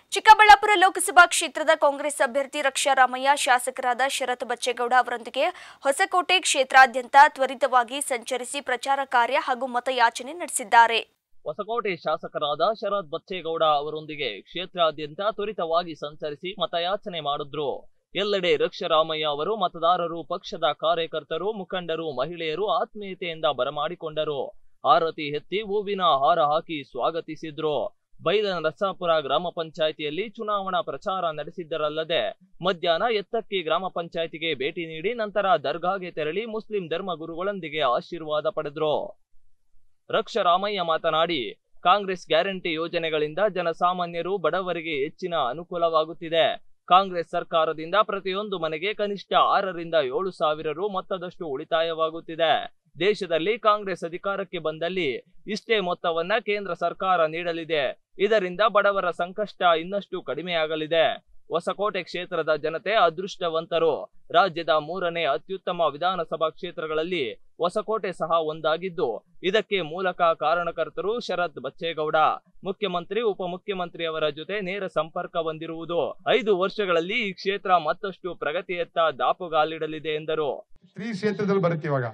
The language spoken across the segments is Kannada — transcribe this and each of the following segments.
ಚಿಕ್ಕಬಳ್ಳಾಪುರ ಲೋಕಸಭಾ ಕ್ಷೇತ್ರದ ಕಾಂಗ್ರೆಸ್ ಅಭ್ಯರ್ಥಿ ರಕ್ಷಾ ರಾಮಯ್ಯ ಶಾಸಕರಾದ ಶರತ್ ಬಚ್ಚೇಗೌಡ ಅವರೊಂದಿಗೆ ಹೊಸಕೋಟೆ ಕ್ಷೇತ್ರಾದ್ಯಂತ ತ್ವರಿತವಾಗಿ ಸಂಚರಿಸಿ ಪ್ರಚಾರ ಕಾರ್ಯ ಹಾಗೂ ಮತಯಾಚನೆ ನಡೆಸಿದ್ದಾರೆ. ಹೊಸಕೋಟೆ ಶಾಸಕರಾದ ಶರತ್ ಬಚ್ಚೇಗೌಡ ಅವರೊಂದಿಗೆ ಕ್ಷೇತ್ರಾದ್ಯಂತ ತ್ವರಿತವಾಗಿ ಸಂಚರಿಸಿ ಮತಯಾಚನೆ ಮಾಡಿದ್ರು. ಎಲ್ಲೆಡೆ ರಕ್ಷಾ ರಾಮಯ್ಯ ಅವರು ಮತದಾರರು, ಪಕ್ಷದ ಕಾರ್ಯಕರ್ತರು, ಮುಖಂಡರು, ಮಹಿಳೆಯರು ಆತ್ಮೀಯತೆಯಿಂದ ಬರಮಾಡಿಕೊಂಡರು. ಆರತಿ ಎತ್ತಿ ಹೂವಿನ ಹಾರ ಹಾಕಿ ಸ್ವಾಗತಿಸಿದ್ರು. ಬೈಲನರಸಾಪುರ ಗ್ರಾಮ ಪಂಚಾಯಿತಿಯಲ್ಲಿ ಚುನಾವಣಾ ಪ್ರಚಾರ ನಡೆಸಿದ್ದರಲ್ಲದೆ ಮಧ್ಯಾಹ್ನ ಎತ್ತಕ್ಕಿ ಗ್ರಾಮ ಪಂಚಾಯಿತಿಗೆ ಭೇಟಿ ನೀಡಿ ನಂತರ ದರ್ಗಾಗೆ ತೆರಳಿ ಮುಸ್ಲಿಂ ಧರ್ಮ ಗುರುಗಳೊಂದಿಗೆ ಆಶೀರ್ವಾದ ಪಡೆದ್ರು. ರಕ್ಷಾ ರಾಮಯ್ಯ ಮಾತನಾಡಿ, ಕಾಂಗ್ರೆಸ್ ಗ್ಯಾರಂಟಿ ಯೋಜನೆಗಳಿಂದ ಜನಸಾಮಾನ್ಯರು, ಬಡವರಿಗೆ ಹೆಚ್ಚಿನ ಅನುಕೂಲವಾಗುತ್ತಿದೆ. ಕಾಂಗ್ರೆಸ್ ಸರ್ಕಾರದಿಂದ ಪ್ರತಿಯೊಂದು ಮನೆಗೆ ಕನಿಷ್ಠ 6 ರಿಂದ 7 ಸಾವಿರ ರು ಮೊತ್ತದಷ್ಟು ಉಳಿತಾಯವಾಗುತ್ತಿದೆ. ದೇಶದಲ್ಲಿ ಕಾಂಗ್ರೆಸ್ ಅಧಿಕಾರಕ್ಕೆ ಬಂದಲ್ಲಿ ಇಷ್ಟೇ ಮೊತ್ತವನ್ನ ಕೇಂದ್ರ ಸರ್ಕಾರ ನೀಡಲಿದೆ. ಇದರಿಂದ ಬಡವರ ಸಂಕಷ್ಟ ಇನ್ನಷ್ಟು ಕಡಿಮೆಯಾಗಲಿದೆ. ಹೊಸಕೋಟೆ ಕ್ಷೇತ್ರದ ಜನತೆ ಅದೃಷ್ಟವಂತರು. ರಾಜ್ಯದ 3ನೇ ಅತ್ಯುತ್ತಮ ವಿಧಾನಸಭಾ ಕ್ಷೇತ್ರಗಳಲ್ಲಿ ಹೊಸಕೋಟೆ ಸಹ ಒಂದಾಗಿದ್ದು, ಇದಕ್ಕೆ ಮೂಲಕ ಕಾರಣಕರ್ತರು ಶರತ್ ಬಚ್ಚೇಗೌಡ. ಮುಖ್ಯಮಂತ್ರಿ, ಉಪಮುಖ್ಯಮಂತ್ರಿಯವರ ಜೊತೆ ನೇರ ಸಂಪರ್ಕ ಹೊಂದಿರುವುದು 5 ವರ್ಷಗಳಲ್ಲಿ ಈ ಕ್ಷೇತ್ರ ಮತ್ತಷ್ಟು ಪ್ರಗತಿಯತ್ತ ದಾಪುಗಾಲಿಡಲಿದೆ ಎಂದರು. ಈ ಕ್ಷೇತ್ರದಲ್ಲಿ ಬರುತ್ತೆ ಇವಾಗ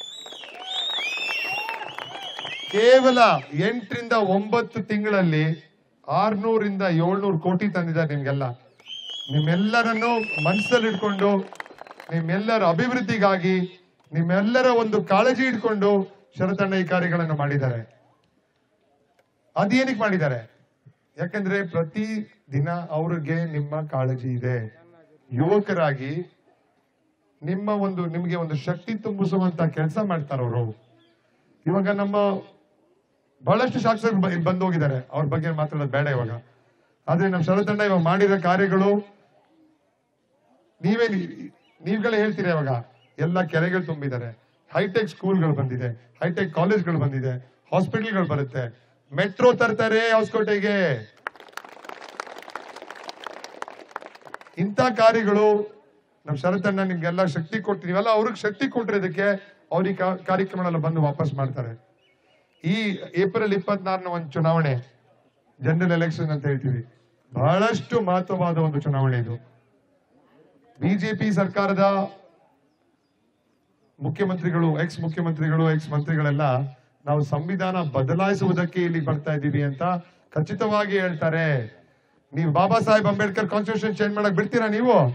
ಕೇವಲ 8 ರಿಂದ 9 ತಿಂಗಳಲ್ಲಿ 600 ರಿಂದ 700 ಕೋಟಿ ತಂದಿದ್ದಾರೆ. ನಿಮ್ಗೆಲ್ಲ ನಿಮ್ಮೆಲ್ಲರನ್ನು ಮನಸ್ಸಲ್ಲಿ ಇಟ್ಕೊಂಡು, ನಿಮ್ಮೆಲ್ಲರ ಅಭಿವೃದ್ಧಿಗಾಗಿ, ನಿಮ್ಮೆಲ್ಲರ ಒಂದು ಕಾಳಜಿ ಇಟ್ಕೊಂಡು ಶರತಣ್ಣ ಈ ಕಾರ್ಯಗಳನ್ನು ಮಾಡಿದ್ದಾರೆ. ಅದೇನಕ್ಕೆ ಮಾಡಿದ್ದಾರೆ? ಯಾಕಂದ್ರೆ ಪ್ರತಿ ದಿನ ಅವ್ರಿಗೆ ನಿಮ್ಮ ಕಾಳಜಿ ಇದೆ. ಯುವಕರಾಗಿ ನಿಮಗೆ ಒಂದು ಶಕ್ತಿ ತುಂಬಿಸುವಂತ ಕೆಲಸ ಮಾಡ್ತಾರೆ ಅವರು. ಇವಾಗ ನಮ್ಮ ಬಹಳಷ್ಟು ಶಾಸಕರು ಬಂದು ಹೋಗಿದ್ದಾರೆ, ಅವ್ರ ಬಗ್ಗೆ ಮಾತಾಡೋದು ಬೇಡ ಇವಾಗ. ಆದ್ರೆ ನಮ್ಮ ಶರತಣ್ಣ ಇವಾಗ ಮಾಡಿರೋ ಕಾರ್ಯಗಳು ನೀವುಗಳೇ ಹೇಳ್ತೀರಾ. ಇವಾಗ ಎಲ್ಲ ಕೆರೆಗಳು ತುಂಬಿದ್ದಾರೆ, ಹೈಟೆಕ್ ಸ್ಕೂಲ್ಗಳು ಬಂದಿದೆ, ಹೈಟೆಕ್ ಕಾಲೇಜ್ಗಳು ಬಂದಿದೆ, ಹಾಸ್ಪಿಟಲ್ಗಳು ಬರುತ್ತೆ, ಮೆಟ್ರೋ ತರ್ತಾರೆ ಹೊಸಕೋಟೆಗೆ. ಇಂಥ ಕಾರ್ಯಗಳು ನಮ್ಮ ಶರತಣ್ಣ ನಿಮ್ಗೆಲ್ಲ ಶಕ್ತಿ ಕೊಡ್ತೀವಲ್ಲ, ಅವ್ರಿಗೆ ಶಕ್ತಿ ಕೊಟ್ಟಿರೋದಕ್ಕೆ ಅವ್ರಿಗೆ ಕಾರ್ಯಕ್ರಮಗಳೆಲ್ಲ ಬಂದು ವಾಪಸ್ ಮಾಡ್ತಾರೆ. ಈ ಏಪ್ರಿಲ್ 24ನ ಒಂದು ಚುನಾವಣೆ, ಜನರಲ್ ಎಲೆಕ್ಷನ್ ಅಂತ ಹೇಳ್ತೀವಿ, ಬಹಳಷ್ಟು ಮಹತ್ವವಾದ ಒಂದು ಚುನಾವಣೆ ಇದು. ಬಿಜೆಪಿ ಸರ್ಕಾರದ ಮುಖ್ಯಮಂತ್ರಿಗಳು, ಎಕ್ಸ್ ಮಂತ್ರಿಗಳೆಲ್ಲ ನಾವು ಸಂವಿಧಾನ ಬದಲಾಯಿಸುವುದಕ್ಕೆ ಇಲ್ಲಿ ಬರ್ತಾ ಇದ್ದೀವಿ ಅಂತ ಖಚಿತವಾಗಿ ಹೇಳ್ತಾರೆ. ನೀವು ಬಾಬಾ ಸಾಹೇಬ್ ಅಂಬೇಡ್ಕರ್ ಕಾನ್ಸ್ಟಿಟ್ಯೂಷನ್ ಚೇಂಜ್ ಮಾಡಕ್ ಬಿಡ್ತೀರಾ?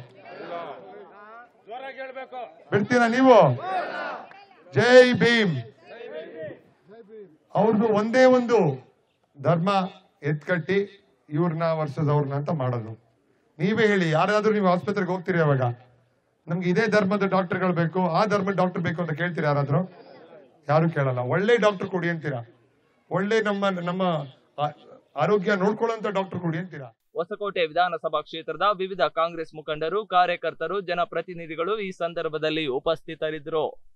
ನೀವು ಜೈ ಭೀಮ್. ಅವ್ರದ್ದು ಒಂದೇ ಒಂದು ಧರ್ಮ ಎತ್ಕಟ್ಟಿ ಇವ್ರನ್ನ ವರ್ಸಸ್ ಅವ್ರನ್ನ ಅಂತ ಮಾಡೋದು. ನೀವೇ ಹೇಳಿ, ಯಾರಾದ್ರೂ ನೀವು ಆಸ್ಪತ್ರೆಗೆ ಹೋಗ್ತೀರಿ, ಅವಾಗ ನಮ್ಗೆ ಇದೇ ಧರ್ಮದ ಡಾಕ್ಟರ್ಗಳು ಬೇಕು, ಆ ಧರ್ಮದ ಡಾಕ್ಟರ್ ಬೇಕು ಅಂತ ಕೇಳ್ತೀರಾ? ಯಾರು ಕೇಳಲ್ಲ. ಒಳ್ಳೆ ಡಾಕ್ಟರ್ ಕೊಡಿ ಅಂತೀರಾ, ಒಳ್ಳೆ ನಮ್ಮ ಆರೋಗ್ಯ ನೋಡ್ಕೊಳ್ಳುವಂತ ಡಾಕ್ಟರ್ ಕೊಡಿ ಅಂತೀರಾ. ಹೊಸಕೋಟೆ ವಿಧಾನಸಭಾ ಕ್ಷೇತ್ರದ ವಿವಿಧ ಕಾಂಗ್ರೆಸ್ ಮುಖಂಡರು, ಕಾರ್ಯಕರ್ತರು, ಜನಪ್ರತಿನಿಧಿಗಳು ಈ ಸಂದರ್ಭದಲ್ಲಿ ಉಪಸ್ಥಿತರಿದ್ದರು.